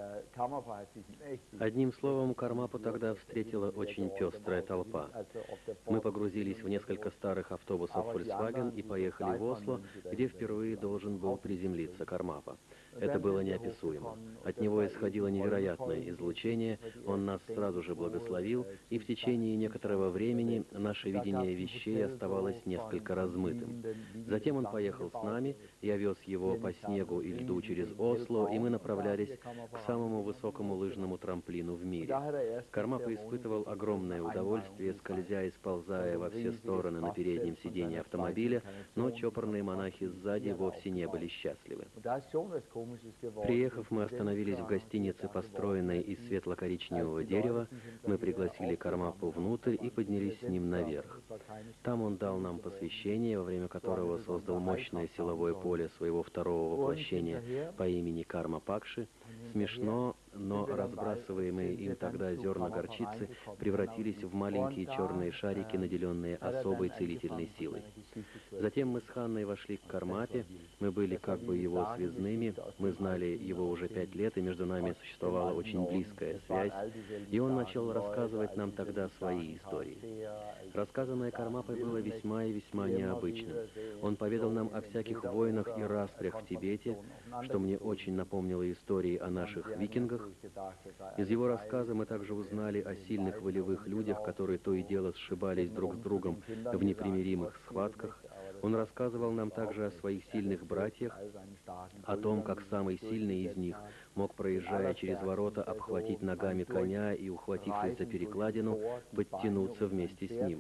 Одним словом, Кармапу тогда встретила очень пестрая толпа. Мы погрузились в несколько старых автобусов Volkswagen и поехали в Осло, где впервые должен был приземлиться Кармапа. Это было неописуемо. От него исходило невероятное излучение, он нас сразу же благословил, и в течение некоторого времени наше видение вещей оставалось несколько размытым. Затем он поехал с нами, я вез его по снегу и льду через Осло, и мы направлялись к самому высокому лыжному трамплину в мире. Кармапа испытывал огромное удовольствие, скользя и сползая во все стороны на переднем сиденье автомобиля, но чопорные монахи сзади вовсе не были счастливы. Приехав, мы остановились в гостинице, построенной из светло-коричневого дерева. Мы пригласили Кармапу внутрь и поднялись с ним наверх. Там он дал нам посвящение, во время которого создал мощное силовое поле своего второго воплощения по имени Карма Пакши. Смешно, но разбрасываемые им тогда зерна горчицы превратились в маленькие черные шарики, наделенные особой целительной силой. Затем мы с Ханной вошли к Кармапе, мы были как бы его связными, мы знали его уже пять лет, и между нами существовала очень близкая связь, и он начал рассказывать нам тогда свои истории. Рассказанное Кармапой было весьма и весьма необычным. Он поведал нам о всяких войнах и распрях в Тибете, что мне очень напомнило истории о наших викингах. Из его рассказа мы также узнали о сильных волевых людях, которые то и дело сшибались друг с другом в непримиримых схватках. Он рассказывал нам также о своих сильных братьях, о том, как самый сильный из них мог, проезжая через ворота, обхватить ногами коня и, ухватившись за перекладину, подтянуться вместе с ним.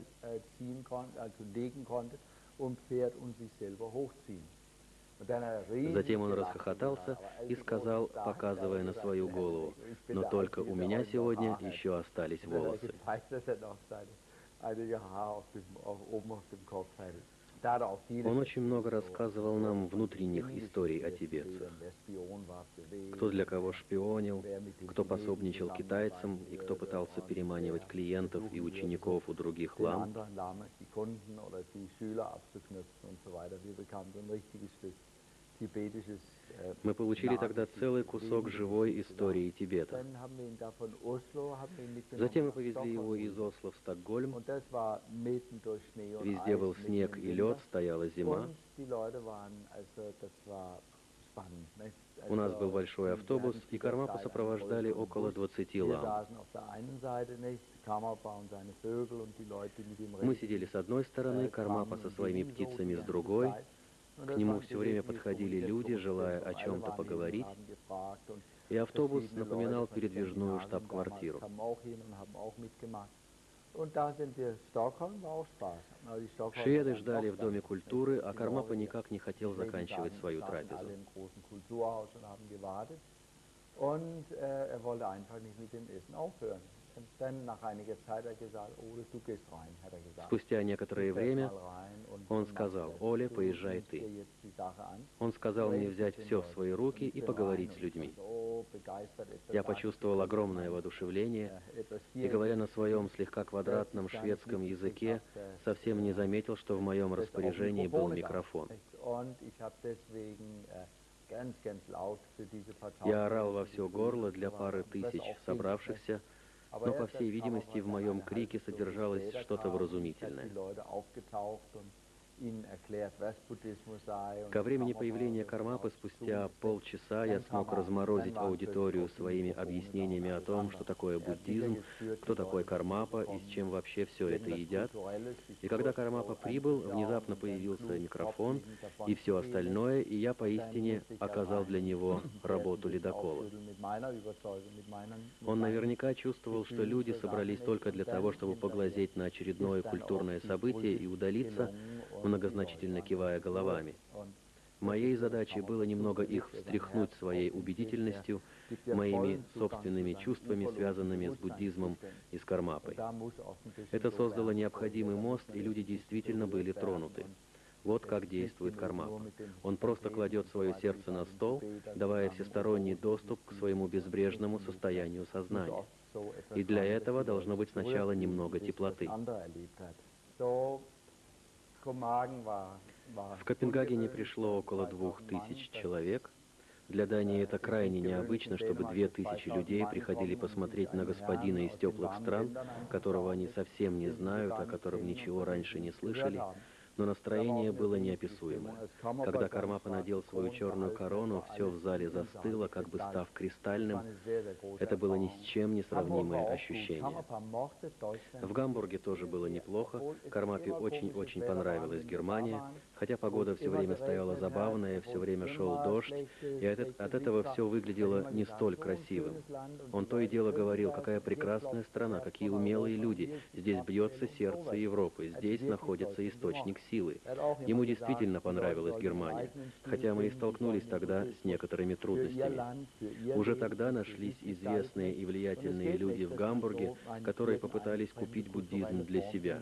Затем он расхохотался и сказал, показывая на свою голову: «Но только у меня сегодня еще остались волосы». Он очень много рассказывал нам внутренних историй о тибетцах. Кто для кого шпионил, кто пособничал китайцам и кто пытался переманивать клиентов и учеников у других лам. Мы получили тогда целый кусок живой истории Тибета. Затем мы повезли его из Осло в Стокгольм. Везде был снег и лед, стояла зима. У нас был большой автобус, и Кармапу сопровождали около двадцати лам. Мы сидели с одной стороны, Кармапа со своими птицами с другой. К нему все время подходили люди, желая о чем-то поговорить, и автобус напоминал передвижную штаб-квартиру. Шведы ждали в Доме культуры, а Кармапа никак не хотел заканчивать свою трапезу. Спустя некоторое время он сказал: «Оле, поезжай ты». Он сказал мне взять все в свои руки и поговорить с людьми. Я почувствовал огромное воодушевление и, говоря на своем слегка квадратном шведском языке, совсем не заметил, что в моем распоряжении был микрофон. Я орал во все горло для пары тысяч собравшихся, но, по всей видимости, в моем крике содержалось что-то вразумительное. Ко времени появления Кармапы спустя полчаса я смог разморозить аудиторию своими объяснениями о том, что такое буддизм, кто такой Кармапа и с чем вообще все это едят. И когда Кармапа прибыл, внезапно появился микрофон и все остальное, и я поистине оказал для него работу ледокола. Он наверняка чувствовал, что люди собрались только для того, чтобы поглазеть на очередное культурное событие и удалиться, многозначительно кивая головами. Моей задачей было немного их встряхнуть своей убедительностью, моими собственными чувствами, связанными с буддизмом и с Кармапой. Это создало необходимый мост, и люди действительно были тронуты. Вот как действует Кармапа. Он просто кладет свое сердце на стол, давая всесторонний доступ к своему безбрежному состоянию сознания. И для этого должно быть сначала немного теплоты. В Копенгагене пришло около двух тысяч человек. Для Дании это крайне необычно, чтобы две тысячи людей приходили посмотреть на господина из теплых стран, которого они совсем не знают, о котором ничего раньше не слышали. но настроение было неописуемое. Когда Кармапа надел свою черную корону, все в зале застыло, как бы став кристальным. Это было ни с чем не сравнимое ощущение. В Гамбурге тоже было неплохо. Кармапе очень-очень понравилась Германия, хотя погода все время стояла забавная, все время шел дождь, и от, от этого все выглядело не столь красивым. Он то и дело говорил, какая прекрасная страна, какие умелые люди, здесь бьется сердце Европы, здесь находится источник силы. Ему действительно понравилась Германия, хотя мы и столкнулись тогда с некоторыми трудностями. Уже тогда нашлись известные и влиятельные люди в Гамбурге, которые попытались купить буддизм для себя.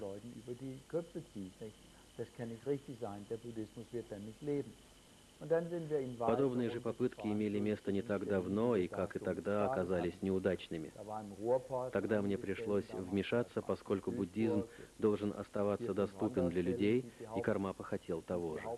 Подобные же попытки имели место не так давно и, как и тогда, оказались неудачными. Тогда мне пришлось вмешаться, поскольку буддизм должен оставаться доступен для людей, и Кармапа хотел того же.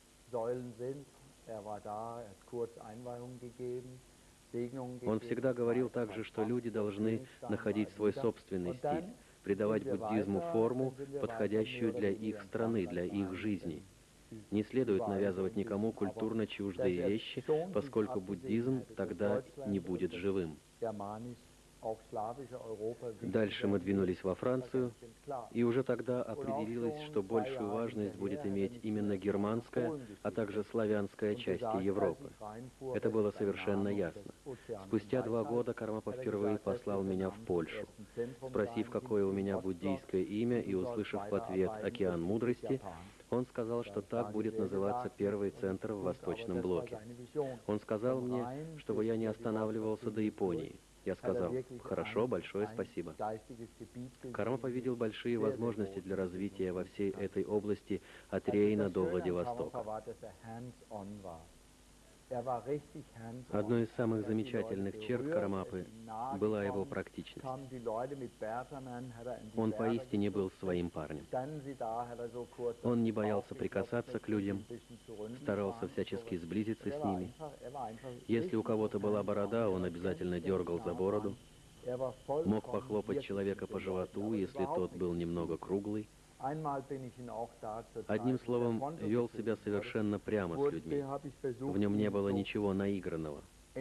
Он всегда говорил также, что люди должны находить свой собственный стиль, придавать буддизму форму, подходящую для их страны, для их жизни. Не следует навязывать никому культурно чуждые вещи, поскольку буддизм тогда не будет живым. Дальше мы двинулись во Францию, и уже тогда определилось, что большую важность будет иметь именно германская, а также славянская части Европы. Это было совершенно ясно. Спустя два года Кармапа впервые послал меня в Польшу. Спросив, какое у меня буддийское имя, и услышав в ответ «Океан мудрости», он сказал, что так будет называться первый центр в Восточном блоке. Он сказал мне, чтобы я не останавливался до Японии. Я сказал: «Хорошо, большое спасибо». Кармапа видел большие возможности для развития во всей этой области от Рейна до Владивостока. Одной из самых замечательных черт Кармапы была его практичность. Он поистине был своим парнем. Он не боялся прикасаться к людям, старался всячески сблизиться с ними. Если у кого-то была борода, он обязательно дергал за бороду, мог похлопать человека по животу, если тот был немного круглый. Одним словом, вел себя совершенно прямо с людьми. В нем не было ничего наигранного.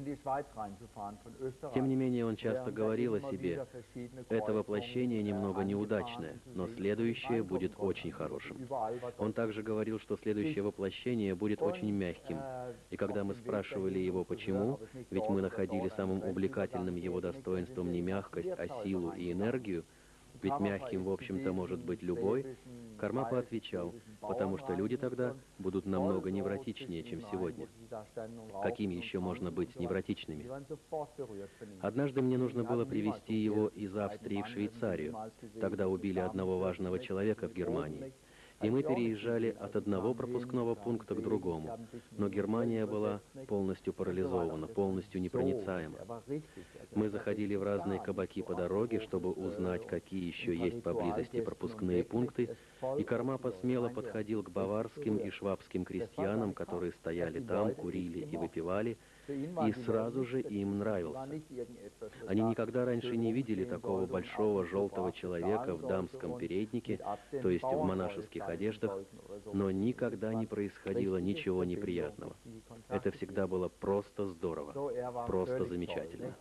Тем не менее, он часто говорил о себе: «Это воплощение немного неудачное, но следующее будет очень хорошим». Он также говорил, что следующее воплощение будет очень мягким. И когда мы спрашивали его, почему, ведь мы находили самым увлекательным его достоинством не мягкость, а силу и энергию, ведь мягким, в общем-то, может быть любой, Кармапа отвечал: потому что люди тогда будут намного невротичнее, чем сегодня. Какими еще можно быть невротичными? Однажды мне нужно было привезти его из Австрии в Швейцарию. Тогда убили одного важного человека в Германии. И мы переезжали от одного пропускного пункта к другому. Но Германия была полностью парализована, полностью непроницаема. Мы заходили в разные кабаки по дороге, чтобы узнать, какие еще есть поблизости пропускные пункты, и Кармапа смело подходил к баварским и швабским крестьянам, которые стояли там, курили и выпивали, и сразу же им нравился. Они никогда раньше не видели такого большого желтого человека в дамском переднике, то есть в монашеских одеждах, но никогда не происходило ничего неприятного. Это всегда было просто здорово, просто замечательно.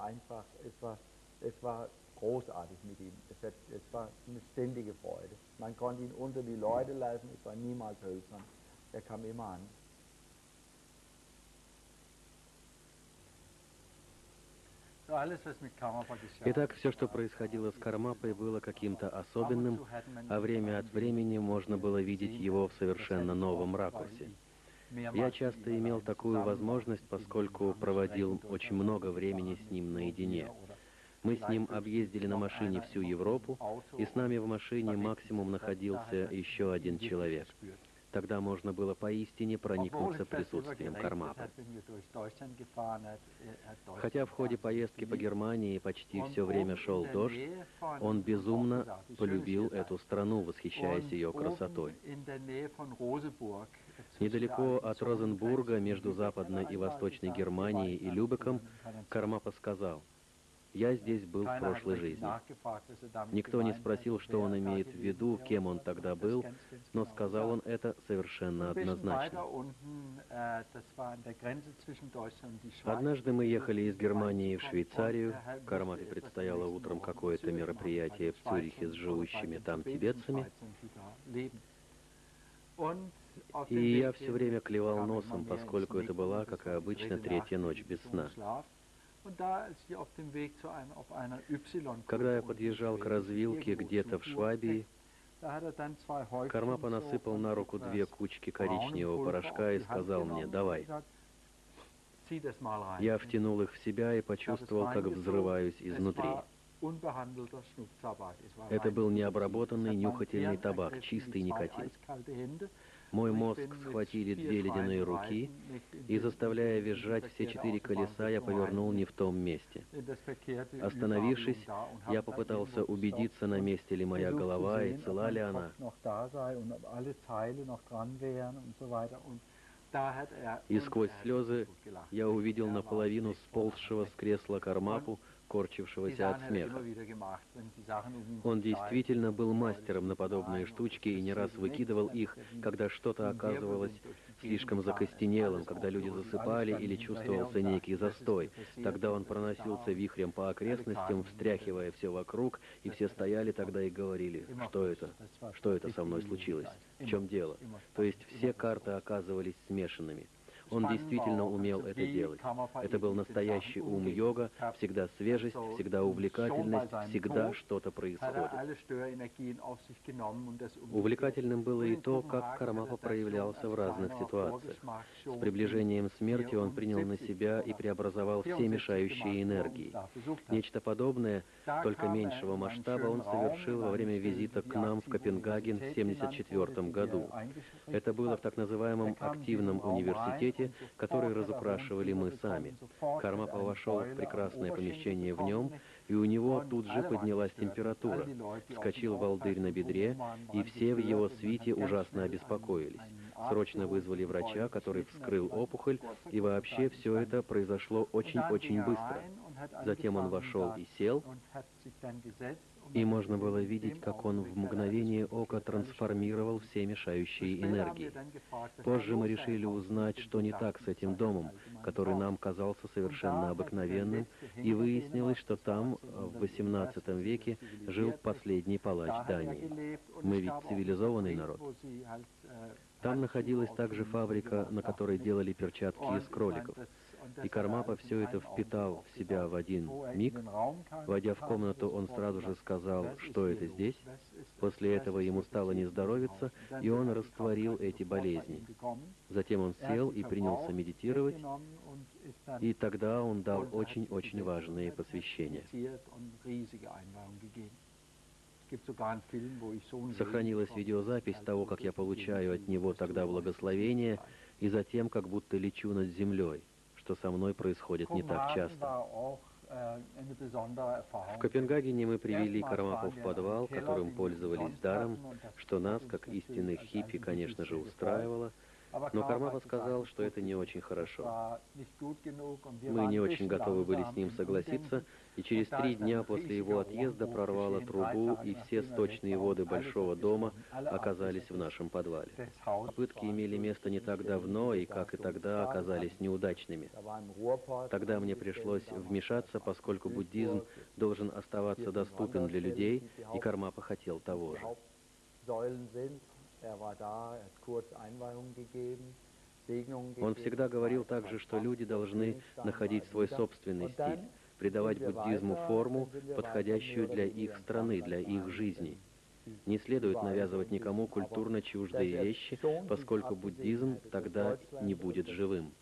Großartig mit ihm. Es, hat, es war eine ständige Freude. Man konnte ihn unter die Leute lassen, es war niemals hölzern. Er kam immer an. Итак, все, что происходило с Кармапой, было каким-то особенным, а время от времени можно было видеть его в совершенно новом ракурсе. Я часто имел такую возможность, поскольку проводил очень много времени с ним наедине. Мы с ним объездили на машине всю Европу, и с нами в машине максимум находился еще один человек. Тогда можно было поистине проникнуться присутствием Кармапы. Хотя в ходе поездки по Германии почти все время шел дождь, он безумно полюбил эту страну, восхищаясь ее красотой. Недалеко от Розенбурга, между Западной и Восточной Германией и Любеком, Кармапа сказал: Я здесь был в прошлой жизни. Никто не спросил, что он имеет в виду, кем он тогда был, но сказал он это совершенно однозначно. Однажды мы ехали из Германии в Швейцарию, Кармапе предстояло утром какое-то мероприятие в Цюрихе с живущими там тибетцами, и я все время клевал носом, поскольку это была, как и обычно, третья ночь без сна. Когда я подъезжал к развилке где-то в Швабии, Кармапа насыпал на руку две кучки коричневого порошка и сказал мне: «Давай». Я втянул их в себя и почувствовал, как взрываюсь изнутри. Это был необработанный нюхательный табак, чистый никотин. Мой мозг схватили две ледяные руки, и, заставляя визжать все четыре колеса, я повернул не в том месте. Остановившись, я попытался убедиться, на месте ли моя голова и цела ли она. И сквозь слезы я увидел наполовину сползшего с кресла Кармапу, корчившегося от смеха. Он действительно был мастером на подобные штучки и не раз выкидывал их, когда что-то оказывалось слишком закостенелым, когда люди засыпали или чувствовался некий застой. Тогда он проносился вихрем по окрестностям, встряхивая все вокруг, и все стояли тогда и говорили: «Что это? Что это со мной случилось? В чем дело?» То есть все карты оказывались смешанными. Он действительно умел это делать. Это был настоящий ум йога, всегда свежесть, всегда увлекательность, всегда что-то происходит. Увлекательным было и то, как Кармапа проявлялся в разных ситуациях. С приближением смерти он принял на себя и преобразовал все мешающие энергии. Нечто подобное, только меньшего масштаба, он совершил во время визита к нам в Копенгаген в семьдесят четвёртом году. Это было в так называемом активном университете, который разукрашивали мы сами. Кармапа вошел в прекрасное помещение в нем, и у него тут же поднялась температура. Вскочил волдырь на бедре, и все в его свите ужасно обеспокоились. Срочно вызвали врача, который вскрыл опухоль, и вообще все это произошло очень-очень быстро. Затем он вошел и сел, и можно было видеть, как он в мгновение ока трансформировал все мешающие энергии. Позже мы решили узнать, что не так с этим домом, который нам казался совершенно обыкновенным, и выяснилось, что там в восемнадцатом веке жил последний палач Дании. Мы ведь цивилизованный народ. Там находилась также фабрика, на которой делали перчатки из кроликов. И Кармапа все это впитал в себя в один миг. Войдя в комнату, он сразу же сказал, что это здесь. После этого ему стало не здоровиться, и он растворил эти болезни. Затем он сел и принялся медитировать, и тогда он дал очень-очень важные посвящения. Сохранилась видеозапись того, как я получаю от него тогда благословение, и затем как будто лечу над землей, что со мной происходит не так часто. В Копенгагене мы привели Кармапу в подвал, которым пользовались даром, что нас, как истинных хиппи, конечно же, устраивало. Но Кармапа сказал, что это не очень хорошо. Мы не очень готовы были с ним согласиться, и через три дня после его отъезда прорвало трубу, и все сточные воды большого дома оказались в нашем подвале. Попытки имели место не так давно, и, как и тогда, оказались неудачными. Тогда мне пришлось вмешаться, поскольку буддизм должен оставаться доступен для людей, и Кармапа хотел того же. Он всегда говорил также, что люди должны находить свой собственный стиль, придавать буддизму форму, подходящую для их страны, для их жизни. Не следует навязывать никому культурно чуждые вещи, поскольку буддизм тогда не будет живым.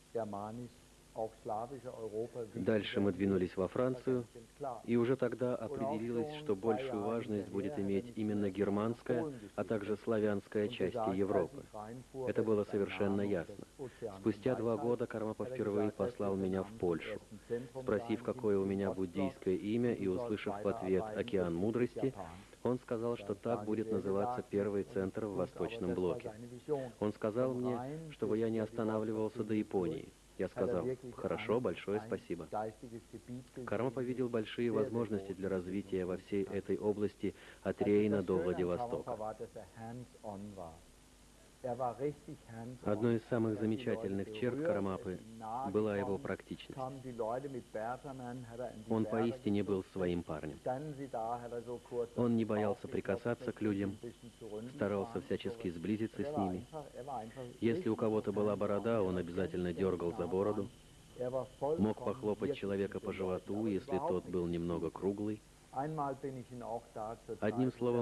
Дальше мы двинулись во Францию, и уже тогда определилось, что большую важность будет иметь именно германская, а также славянская части Европы. Это было совершенно ясно. Спустя два года Кармапа впервые послал меня в Польшу. Спросив, какое у меня буддийское имя, и услышав в ответ «Океан мудрости», он сказал, что так будет называться первый центр в Восточном блоке. Он сказал мне, чтобы я не останавливался до Японии. Я сказал: «Хорошо, большое спасибо». Кармапа видел большие возможности для развития во всей этой области от Рейна до Владивостока. Одной из самых замечательных черт Кармапы была его практичность. Он поистине был своим парнем. Он не боялся прикасаться к людям, старался всячески сблизиться с ними. Если у кого-то была борода, он обязательно дергал за бороду, мог похлопать человека по животу, если тот был немного круглый. Одним словом,